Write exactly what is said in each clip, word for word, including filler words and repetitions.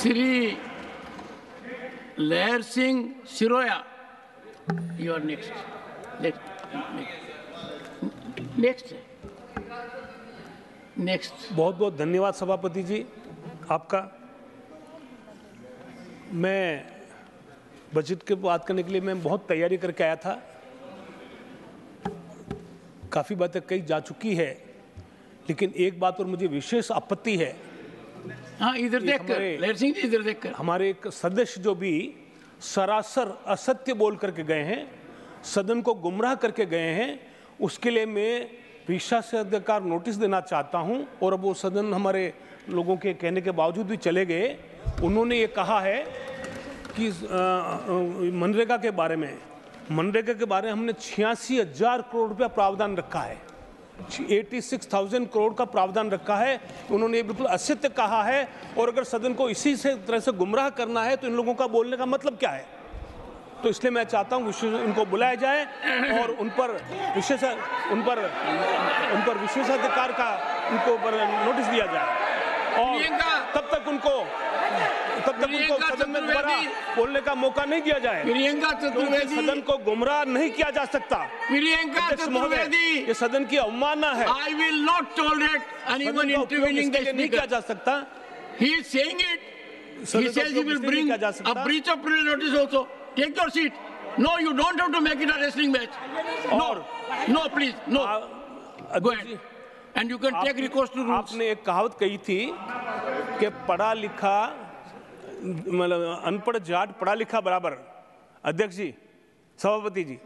Shri Lair Singh Siroya, you are next. Next. Next. Next. बहुत बहुत धन्यवाद सभापति जी आपका। मैं बजट की बात करने के लिए मैं बहुत तैयारी करके आया था। काफ़ी बातें कही जा चुकी है, लेकिन एक बात पर मुझे विशेष आपत्ति है। हाँ, इधर देख कर, लहर सिंह जी इधर देख कर। हमारे एक सदस्य जो भी सरासर असत्य बोल करके गए हैं, सदन को गुमराह करके गए हैं, उसके लिए मैं विशेषाधिकार नोटिस देना चाहता हूं। और अब वो सदन हमारे लोगों के कहने के बावजूद भी चले गए। उन्होंने ये कहा है कि मनरेगा के बारे में मनरेगा के बारे में हमने छियासी हजार करोड़ रुपया प्रावधान रखा है, छियासी हज़ार करोड़ का प्रावधान रखा है। उन्होंने बिल्कुल असत्य कहा है। और अगर सदन को इसी से तरह से गुमराह करना है तो इन लोगों का बोलने का मतलब क्या है? तो इसलिए मैं चाहता हूं विशेष इनको बुलाया जाए और उन पर विशेष उन पर उन पर विशेषाधिकार का उनको पर नोटिस दिया जाए और तब तक उनको तब तक उनको सदन में दोबारा बोलने का मौका नहीं दिया जाए। प्रियंका चतुर्वेदी, सदन को गुमराह नहीं किया जा सकता। प्रियंका चतुर्वेदी, ये सदन की अवमानना है। I will not tolerate anyone intervening the नहीं किया जा सकता। He is saying it. He says he will bring a breach of privilege notice also. Take your seat. No, you don't have to make it a wrestling match. No, no, please, no. Go ahead. And you can take recourse to rules. आपने एक कहावत कही थी कि पढ़ा लिखा मतलब अनपढ़ जाट पढ़ा लिखा बराबर। अध्यक्ष जी, सभापति जी,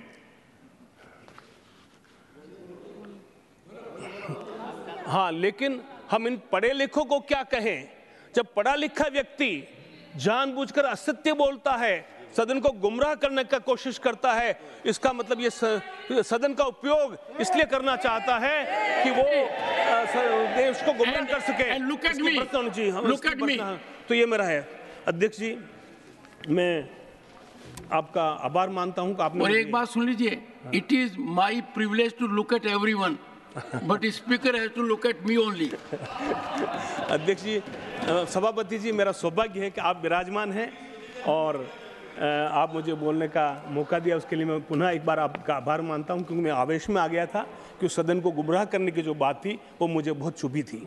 हाँ, लेकिन हम इन पढ़े लिखों को क्या कहें जब पढ़ा लिखा व्यक्ति जानबूझकर असत्य बोलता है, सदन को गुमराह करने का कोशिश करता है। इसका मतलब ये सदन का उपयोग इसलिए करना चाहता है कि वो देश को गुमराह कर सके। Look at me, look at me. तो ये मेरा है। अध्यक्ष जी, मैं आपका आभार मानता हूं कि आपने। और एक बात सुन लीजिए, it is my privilege to look at everyone, but speaker has to look at me only. अध्यक्ष जी, सभापति जी, मेरा सौभाग्य है कि आप विराजमान हैं और आप मुझे बोलने का मौका दिया, उसके लिए मैं पुनः एक बार आपका आभार मानता हूं, क्योंकि मैं आवेश में आ गया था कि उस सदन को गुमराह करने की जो बात थी वो मुझे बहुत चुभी थी।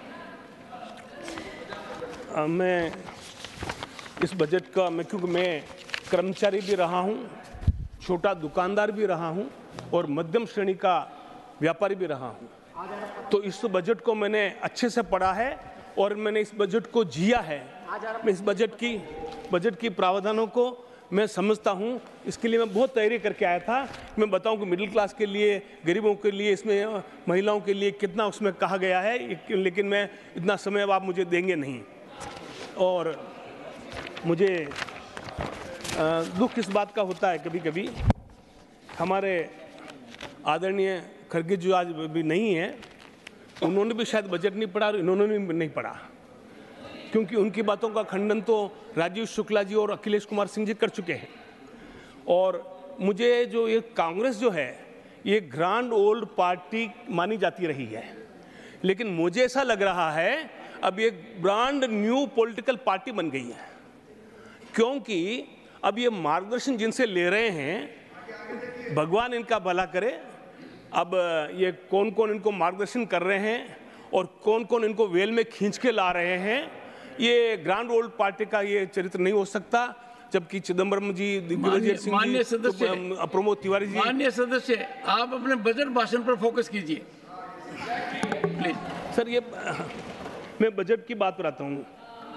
मैं इस बजट का मैं क्योंकि मैं कर्मचारी भी रहा हूं, छोटा दुकानदार भी रहा हूं और मध्यम श्रेणी का व्यापारी भी रहा हूं, तो इस बजट को मैंने अच्छे से पढ़ा है और मैंने इस बजट को जिया है। मैं इस बजट की बजट की प्रावधानों को मैं समझता हूं, इसके लिए मैं बहुत तैयारी करके आया था। मैं बताऊं कि मिडिल क्लास के लिए, गरीबों के लिए, इसमें महिलाओं के लिए कितना उसमें कहा गया है, लेकिन मैं इतना समय अब आप मुझे देंगे नहीं। और मुझे दुख इस बात का होता है कभी कभी, हमारे आदरणीय खड़गे जो आज भी नहीं है, उन्होंने भी शायद बजट नहीं पढ़ा और इन्होंने भी नहीं पढ़ा, क्योंकि उनकी बातों का खंडन तो राजीव शुक्ला जी और अखिलेश कुमार सिंह जी कर चुके हैं। और मुझे जो ये कांग्रेस जो है ये ग्रांड ओल्ड पार्टी मानी जाती रही है, लेकिन मुझे ऐसा लग रहा है अब ये ब्रांड न्यू पॉलिटिकल पार्टी बन गई है, क्योंकि अब ये मार्गदर्शन जिनसे ले रहे हैं, भगवान इनका भला करे। अब ये कौन कौन इनको मार्गदर्शन कर रहे हैं और कौन कौन इनको वेल में खींच के ला रहे हैं, ये ग्रांड ओल्ड पार्टी का ये चरित्र नहीं हो सकता। जबकि चिदम्बरम जी, दिग्विजय सिंह जी, सदस्य, तो प्रमोद तिवारी जी, माननीय सदस्य, आप अपने बजट भाषण पर फोकस कीजिए प्लीज। सर, ये मैं बजट की बात पर आता हूँ।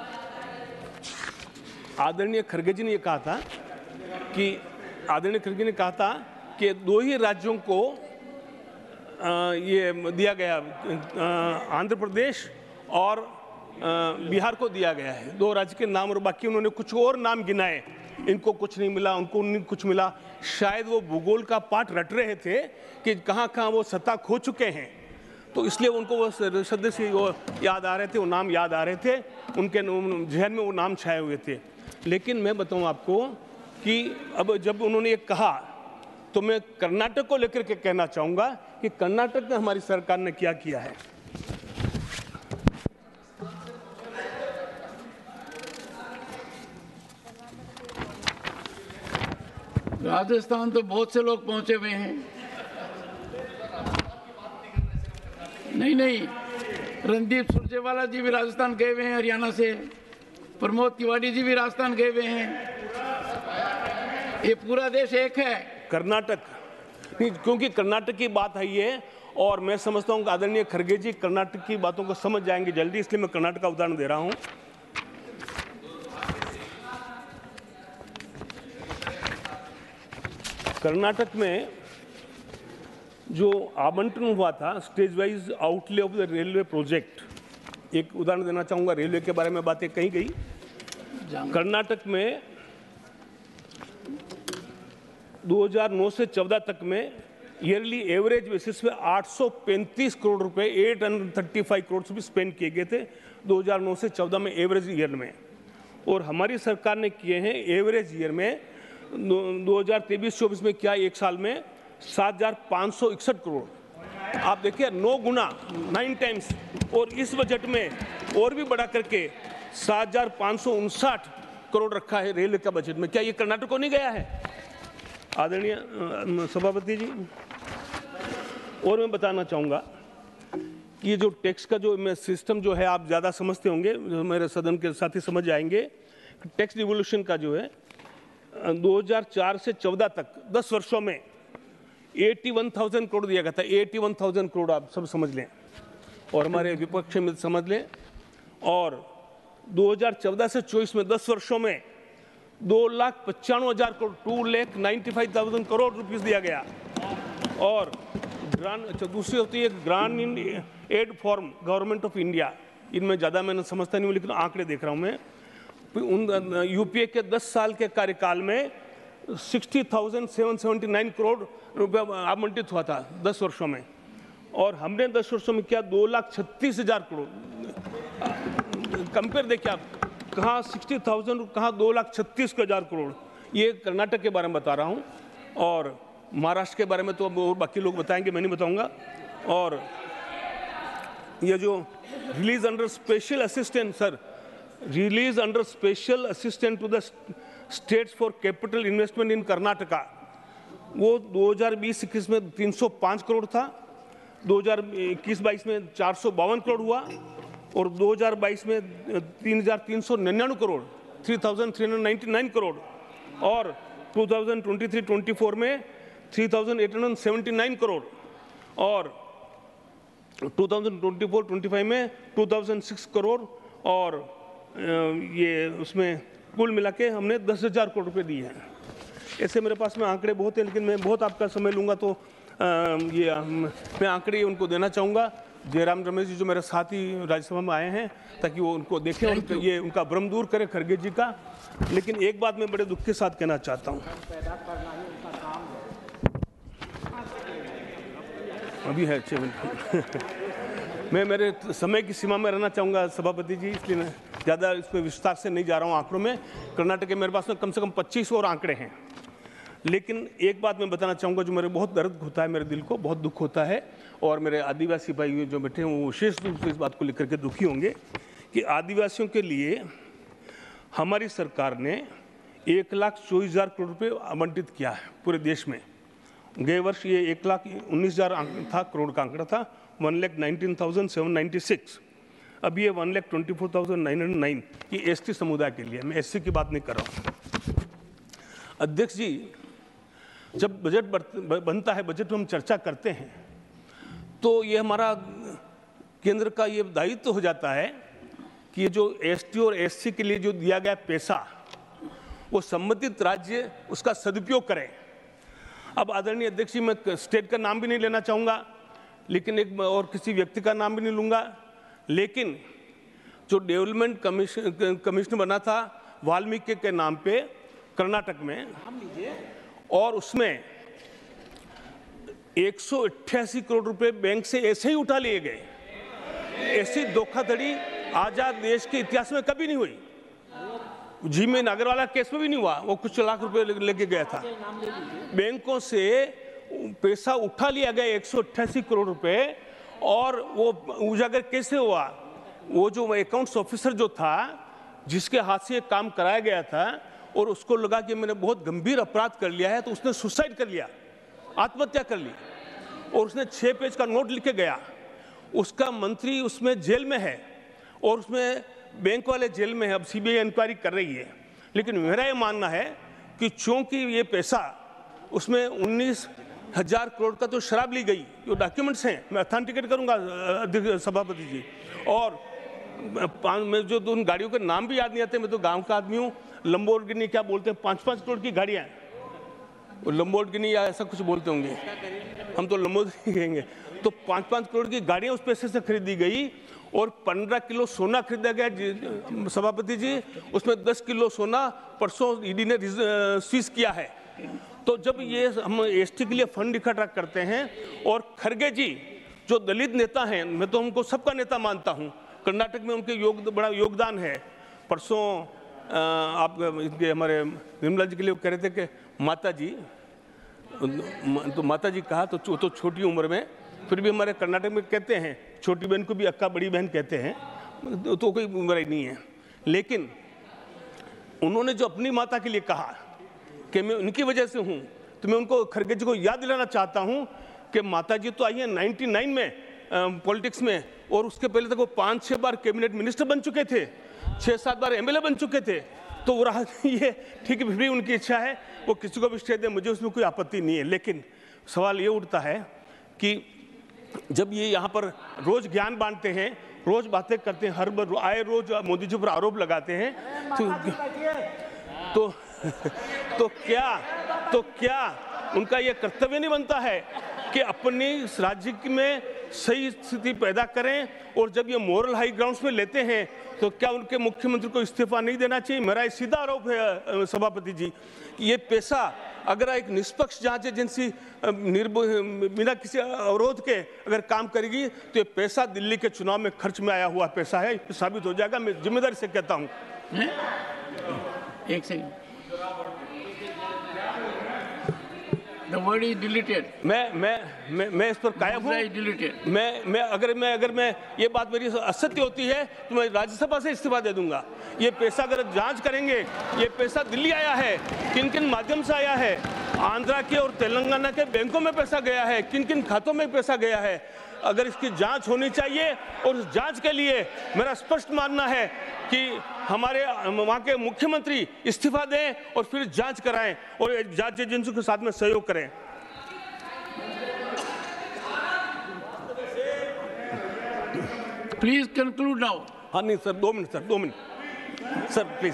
आदरणीय खड़गे जी ने ये कहा था कि आदरणीय खड़गे ने कहा था कि दो ही राज्यों को आ, ये दिया गया, आंध्र प्रदेश और आ, बिहार को दिया गया है, दो राज्य के नाम, और बाकी उन्होंने कुछ और नाम गिनाए, इनको कुछ नहीं मिला, उनको नहीं कुछ मिला। शायद वो भूगोल का पाठ रट रहे थे कि कहाँ कहाँ वो सत्ता खो चुके हैं, तो इसलिए उनको वो सदस्य वो याद आ रहे थे, वो नाम याद आ रहे थे, उनके जहन में वो नाम छाए हुए थे। लेकिन मैं बताऊं आपको कि अब जब उन्होंने ये कहा तो मैं कर्नाटक को लेकर के कहना चाहूँगा कि कर्नाटक में हमारी सरकार ने क्या किया है। राजस्थान तो बहुत से लोग पहुंचे हुए हैं। नहीं नहीं, रणदीप सुरजेवाला जी भी राजस्थान गए हुए हैं हरियाणा से, प्रमोद तिवारी जी भी राजस्थान गए हुए हैं। ये पूरा देश एक है। कर्नाटक नहीं, क्योंकि कर्नाटक की बात है ये, और मैं समझता हूं कि आदरणीय खड़गे जी कर्नाटक की बातों को समझ जाएंगे जल्दी, इसलिए मैं कर्नाटक का उदाहरण दे रहा हूं। कर्नाटक में जो आवंटन हुआ था stage wise outlay of the railway project, एक उदाहरण देना चाहूंगा। रेलवे के बारे में बातें कही गई। कर्नाटक में दो हज़ार नौ से चौदह तक में ईयरली एवरेज बेसिस पे आठ सौ पैंतीस करोड़ रुपए आठ सौ पैंतीस करोड़ रुपए स्पेंड किए गए थे दो हज़ार नौ से चौदह में एवरेज ईयर में, और हमारी सरकार ने किए हैं एवरेज ईयर में दो हज़ार तेईस चौबीस में क्या एक साल में सात हजार पाँच सौ इकसठ करोड़। आप देखिए नौ गुना नाइन टाइम्स, और इस बजट में और भी बढ़ा करके सात हजार पाँच सौ उनसाठ करोड़ रखा है रेलवे का बजट में। क्या ये कर्नाटक को नहीं गया है आदरणीय सभापति जी? और मैं बताना चाहूँगा कि ये जो टैक्स का जो मैं सिस्टम जो है आप ज़्यादा समझते होंगे, जो मेरे सदन के साथी समझ जाएंगे। टैक्स रिवोल्यूशन का जो है दो हज़ार चार से चौदह तक दस वर्षों में इक्यासी हज़ार करोड़ दिया गया था। इक्यासी हज़ार करोड़ आप सब समझ लें और हमारे विपक्ष में समझ लें। और दो हज़ार चौदह से चौबीस में दस वर्षों में दो लाख पचानवे हजार crore two lakh ninety five thousand crore rupees दिया गया। और ग्रांट, अच्छा दूसरी होती है grant in aid form government of India. इनमें ज़्यादा मैंने समझता नहीं हूँ, लेकिन आंकड़े देख रहा हूँ मैं। उन यूपीए के दस साल के कार्यकाल में sixty thousand seven seventy nine crore रुपया आवंटित हुआ था दस वर्षों में, और हमने दस वर्षों में किया दो लाख छत्तीस हजार करोड़। कंपेयर देखिए आप, कहाँ सिक्सटी थाउजेंड, कहाँ दो लाख छत्तीस हजार करोड़। ये कर्नाटक के बारे में बता रहा हूँ, और महाराष्ट्र के बारे में तो अब और बाकी लोग बताएंगे, मैं नहीं बताऊँगा। और ये जो release under special assistant sir release under special assistant to the states for capital investment in Karnataka, वो दो हज़ार बीस इक्कीस में तीन सौ पाँच करोड़ था, दो हज़ार इक्कीस बाईस में चार सौ बावन करोड़ हुआ, और दो हज़ार बाईस में तीन हज़ार तीन सौ निन्यानवे crore three thousand three hundred ninety nine crore, और दो हज़ार तेईस चौबीस में three thousand eight hundred seventy nine crore, और दो हज़ार चौबीस पच्चीस में दो हज़ार छह करोड़, और ये उसमें कुल मिला के हमने दस हजार करोड़ रुपए दिए हैं। ऐसे मेरे पास में आंकड़े बहुत हैं, लेकिन मैं बहुत आपका समय लूँगा तो आ, ये मैं आंकड़े उनको देना चाहूँगा। जयराम रमेश जी जो मेरे साथी राज्यसभा में आए हैं, ताकि वो उनको देखें और ये उनका भ्रम दूर करे खड़गे जी का। लेकिन एक बात मैं बड़े दुख के साथ कहना चाहता हूँ, अभी है छः मिनट मैं मेरे समय की सीमा में रहना चाहूँगा सभापति जी, इसलिए मैं ज़्यादा इस पर विस्तार से नहीं जा रहा हूँ आंकड़ों में। कर्नाटक के मेरे पास में कम से कम पच्चीस और आंकड़े हैं, लेकिन एक बात मैं बताना चाहूँगा जो मेरे बहुत दर्द होता है, मेरे दिल को बहुत दुख होता है, और मेरे आदिवासी भाई जो बैठे हैं वो विशेष रूप से इस बात को लेकर के दुखी होंगे कि आदिवासियों के लिए हमारी सरकार ने एक लाख चौबीस हजार करोड़ रुपये आवंटित किया है पूरे देश में। गए वर्ष ये एक लाख उन्नीस हजार था, करोड़ का आंकड़ा था, one lakh nineteen thousand seven ninety six. अब ये one lakh twenty four thousand nine hundred nine ये एस टी समुदाय के लिए, मैं एस सी की बात नहीं कर रहा हूँ। अध्यक्ष जी, जब बजट बनता है, बजट में हम चर्चा करते हैं, तो ये हमारा केंद्र का ये दायित्व हो जाता है कि ये जो एस टी और एस सी के लिए जो दिया गया पैसा, वो संबंधित राज्य उसका सदुपयोग करें। अब आदरणीय अध्यक्ष जी, मैं स्टेट का नाम भी नहीं लेना चाहूँगा, लेकिन एक और किसी व्यक्ति का नाम भी नहीं लूँगा, लेकिन जो डेवलपमेंट कमीशन कमिश्नर बना था वाल्मीकि के नाम पे कर्नाटक में, और उसमें एक सौ अट्ठासी करोड़ रुपए बैंक से ऐसे ही उठा लिए गए। ऐसी धोखाधड़ी आजाद देश के इतिहास में कभी नहीं हुई। जी में नागरवाला केस में भी नहीं हुआ, वो कुछ लाख रुपए लेके गया था। बैंकों से पैसा उठा लिया गया एक सौ अट्ठासी करोड़ रुपए, और वो उजागर कैसे हुआ? वो जो अकाउंट्स ऑफिसर जो था, जिसके हाथ से काम कराया गया था, और उसको लगा कि मैंने बहुत गंभीर अपराध कर लिया है, तो उसने सुसाइड कर लिया, आत्महत्या कर ली। और उसने छः पेज का नोट लिख के गया। उसका मंत्री उसमें जेल में है और उसमें बैंक वाले जेल में है। अब सीबीआई इंक्वायरी कर रही है। लेकिन मेरा ये मानना है कि चूंकि ये पैसा उसमें उन्नीस हजार करोड़ का तो शराब ली गई, जो डॉक्यूमेंट्स हैं, मैं अथेंटिकेट करूंगा सभापति जी। और मैं जो उन गाड़ियों के नाम भी याद नहीं आते, मैं तो गांव का आदमी हूँ। लंबोर्गिनी क्या बोलते हैं, पाँच पाँच करोड़ की गाड़ियाँ, लंबोर्गिनी या ऐसा कुछ बोलते होंगे, हम तो लंबोर्गिनी कहेंगे। तो पाँच पाँच करोड़ की गाड़ियाँ उस पैसे से खरीदी गई और पंद्रह किलो सोना खरीदा गया सभापति जी। उसमें दस किलो सोना परसों ईडी ने सीज किया है। तो जब ये हम एसटी के लिए फंड इकट्ठा करते हैं, और खरगे जी जो दलित नेता हैं, मैं तो उनको सबका नेता मानता हूँ, कर्नाटक में उनके योग बड़ा योगदान है। परसों आप इनके हमारे निर्मला जी के लिए कह रहे थे कि माता जी, तो माता जी कहा तो तो छोटी उम्र में, फिर भी हमारे कर्नाटक में कहते हैं छोटी बहन को भी अक्का बड़ी बहन कहते हैं, तो कोई उम्र ही नहीं है। लेकिन उन्होंने जो अपनी माता के लिए कहा कि मैं उनकी वजह से हूँ, तो मैं उनको, खरगे जी को याद दिलाना चाहता हूँ कि माता जी तो आई हैं निन्यानवे में पॉलिटिक्स में, और उसके पहले तक वो पाँच छः बार कैबिनेट मिनिस्टर बन चुके थे, छः सात बार एमएलए बन चुके थे। तो वो रहा ये ठीक है, फिर भी उनकी इच्छा है, वो किसी को भी स्टे दें, मुझे उसमें कोई आपत्ति नहीं है। लेकिन सवाल ये उठता है कि जब ये यहाँ पर रोज ज्ञान बांटते हैं, रोज बातें करते हैं, हर बार आए रोज मोदी जी पर आरोप लगाते हैं, तो तो, तो क्या तो क्या उनका ये कर्तव्य नहीं बनता है कि अपनी राज्य में सही स्थिति पैदा करें? और जब ये मोरल हाई ग्राउंड्स में लेते हैं, तो क्या उनके मुख्यमंत्री को इस्तीफा नहीं देना चाहिए? मेरा ये सीधा आरोप है सभापति जी, ये पैसा अगर एक निष्पक्ष जांच एजेंसी बिना किसी अवरोध के अगर काम करेगी, तो ये पैसा दिल्ली के चुनाव में खर्च में आया हुआ पैसा है, साबित हो जाएगा। मैं जिम्मेदारी से कहता हूँ। एक second, The word is deleted. मैं मैं मैं मैं इस पर कायम हूँ। मैं मैं अगर मैं अगर मैं ये बात मेरी असत्य होती है तो मैं राज्यसभा से इस्तीफा दे दूंगा। ये पैसा अगर जांच करेंगे, ये पैसा दिल्ली आया है, किन किन माध्यम से आया है, आंध्रा के और तेलंगाना के बैंकों में पैसा गया है, किन किन खातों में पैसा गया है, अगर इसकी जांच होनी चाहिए। और उस जांच के लिए मेरा स्पष्ट मानना है कि हमारे वहाँ के मुख्यमंत्री इस्तीफा दें और फिर जांच कराएं और जांच एजेंसी के साथ में सहयोग करें। Please conclude now. हाँ नहीं सर, दो मिनट सर, दो मिनट सर प्लीज।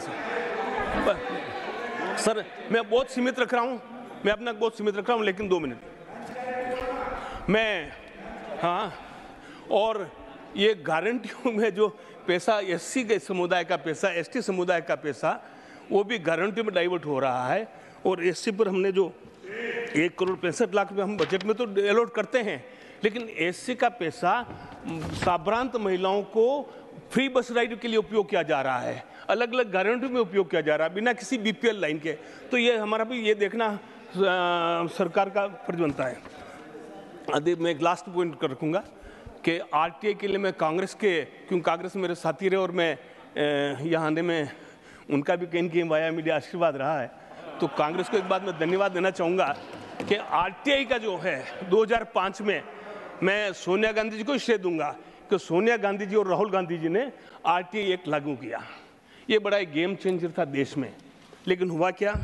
सर मैं बहुत सीमित रख रहा हूँ, मैं अपना बहुत सीमित रख रहा हूँ, लेकिन दो मिनट मैं, हाँ। और ये गारंटियों में जो पैसा, एससी के समुदाय का पैसा, एसटी समुदाय का पैसा, वो भी गारंटी में डाइवर्ट हो रहा है। और एससी पर हमने जो एक करोड़ पैंसठ लाख रुपये हम बजट में तो अलॉट करते हैं, लेकिन एससी का पैसा साभ्रांत महिलाओं को फ्री बस राइड के लिए उपयोग किया जा रहा है, अलग अलग गारंटी में उपयोग किया जा रहा है, बिना किसी बीपीएल लाइन के। तो ये हमारा भी ये देखना आ, सरकार का फर्ज बनता है। अभी मैं एक लास्ट पॉइंट कर रखूँगा कि आरटीआई के लिए मैं कांग्रेस के, क्योंकि कांग्रेस मेरे साथी रहे और मैं यहाँ आने में उनका भी कहीं कहीं वाया मीडिया आशीर्वाद रहा है, तो कांग्रेस को एक बात मैं धन्यवाद देना चाहूँगा कि आरटीआई का जो है दो हज़ार पाँच में, मैं सोनिया गांधी जी को श्रेय दूंगा कि सोनिया गांधी जी और राहुल गांधी जी ने आरटीआई एक्ट लागू किया। ये बड़ा एक गेम चेंजर था देश में। लेकिन हुआ क्या,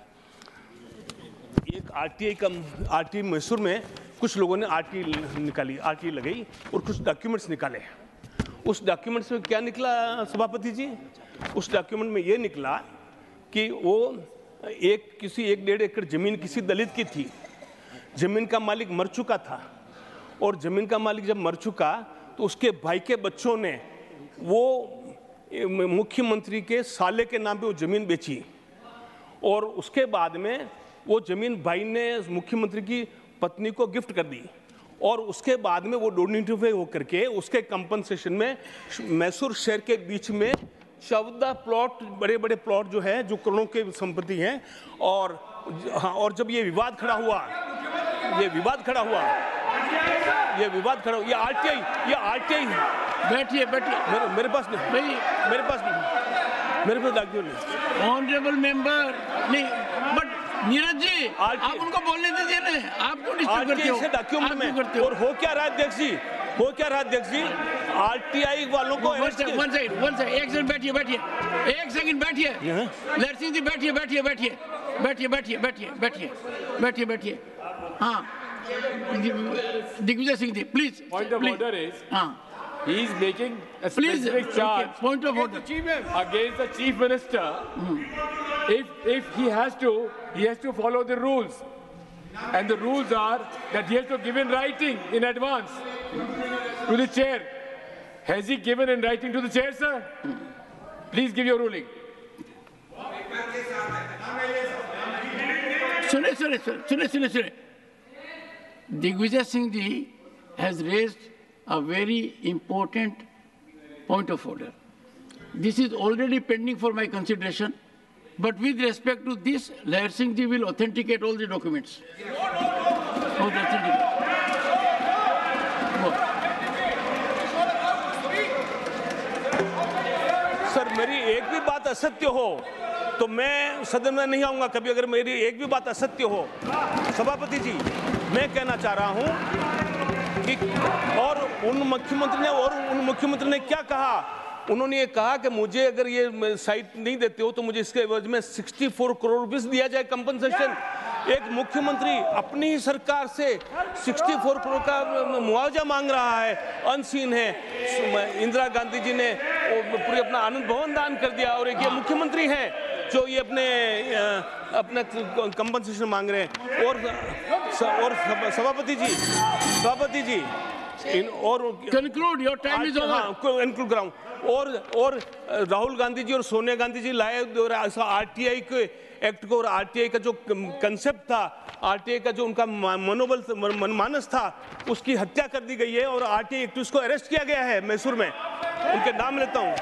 एक आरटीआई का, आरटीआई मैसूर में कुछ लोगों ने आरटीआई निकाली, आरटीआई लगाई और कुछ डॉक्यूमेंट्स निकाले। उस डॉक्यूमेंट्स में क्या निकला सभापति जी? उस डॉक्यूमेंट में ये निकला कि वो एक किसी एक डेढ़ एकड़ जमीन किसी दलित की थी, जमीन का मालिक मर चुका था, और जमीन का मालिक जब मर चुका तो उसके भाई के बच्चों ने वो मुख्यमंत्री के साले के नाम पे वो जमीन बेची, और उसके बाद में वो जमीन भाई ने मुख्यमंत्री की पत्नी को गिफ्ट कर दी, और उसके बाद में वो डोनेटिव हो करके उसके कंपनसेशन में मैसूर शहर के बीच में चौदह प्लॉट, बड़े बड़े प्लॉट जो है, जो करोड़ों के संपत्ति हैं। और हाँ, और जब ये विवाद खड़ा हुआ, ये विवाद खड़ा हुआ ये विवाद खड़ा हुआ ये आरटीआई ये आरटीआई बैठिए बैठिए मेरे, मेरे पास नहीं, नहीं मेरे पास नहीं मेरे पास डॉक्यूमेंट नहीं। ऑनरेबल मेंबर नहीं, बट नीरज जी आप उनको बोलने दीजिए ना, आप क्यों डिस्टर्ब करते हो? डॉक्यूमेंट में करते हो? और हो क्या रहा है अध्यक्ष जी, हो क्या रहा है अध्यक्ष जी, आरटीआई वालों को one second one second one second एक सेकंड बैठिए बैठिए एक सेकंड बैठिए लहर सिंह जी, बैठिए बैठिए बैठिए बैठिए बैठिए बैठिए बैठिए बैठिए बैठिए हाँ, Digvijaya Singh ji please. Point of order is, हाँ, he is making a Please, specific charge okay, point of order. against the chief minister. If if he has to, he has to follow the rules, and the rules are that he has to give in writing in advance to the chair. Has he given in writing to the chair, sir? Please give your ruling. सुने सुने सुने सुने सुने Digvijaya Singh ji has raised a very important point of order. This is already pending for my consideration, but with respect to this, Lehar Singh ji will authenticate all the documents. All the authenticate. Go. Sir मेरी एक भी बात असत्य हो तो मैं सदन में नहीं आऊंगा कभी, अगर मेरी एक भी बात असत्य हो। सभापति जी, मैं कहना चाह रहा हूं कि और उन मुख्यमंत्री ने और उन मुख्यमंत्री ने क्या कहा, उन्होंने ये कहा कि मुझे अगर ये साइट नहीं देते हो तो मुझे इसके एवज में चौंसठ करोड़ रुपए दिया जाए कंपनसेशन। एक मुख्यमंत्री अपनी ही सरकार से चौंसठ करोड़ का मुआवजा मांग रहा है, अनसीन है। इंदिरा गांधी जी ने पूरी अपना आनंद भवन दान कर दिया, और एक ये मुख्यमंत्री है जो ये अपने अपना कंपनसेशन मांग रहे हैं। और और सभापति जी सभापति जी इन और Conclude, your time is over. Conclude कराऊं। और और राहुल गांधी जी और सोनिया गांधी जी लाए आरटीआई के एक्ट को, और आरटीआई का जो कंसेप्ट था, आरटीआई का जो उनका मनोबल मनमानस था, उसकी हत्या कर दी गई है, और आरटीआई एक्टिविस्ट को अरेस्ट किया गया है मैसूर में। उनके नाम लेता हूं,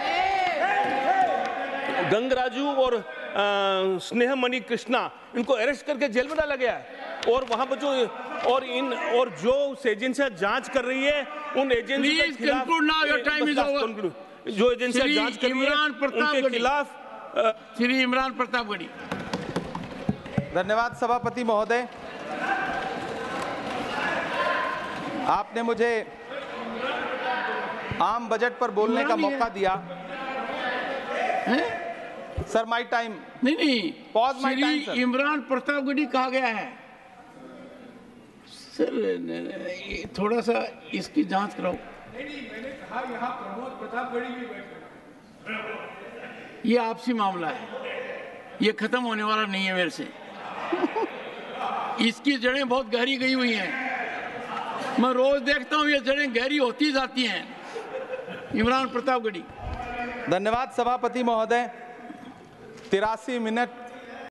गंगराजू और स्नेहमणि कृष्णा, इनको अरेस्ट करके जेल में डाला गया है। और वहां पर जो और इन और जो एजेंसियां जांच कर रही है उन एजेंसियों के खिलाफ, जो एजेंसियां जांच कर रही है उनके खिलाफ श्री इमरान प्रतापगढ़ी। धन्यवाद सभापति महोदय, आपने मुझे आम बजट पर बोलने का मौका दिया। Sir my time. नहीं नहीं, pause my time sir. Imran Pratapgarhi कहा गया है सर, थोड़ा सा इसकी जांच कराओ। नहीं, मैंने कहा यहाँ प्रमोद प्रतापगढ़ी भी बैठे। ये आपसी मामला है, ये खत्म होने वाला नहीं है मेरे से। इसकी जड़ें बहुत गहरी गई हुई हैं, मैं रोज देखता हूँ ये जड़ें गहरी होती जाती हैं। इमरान प्रतापगढ़ी। धन्यवाद सभापति महोदय। तिरासी मिनट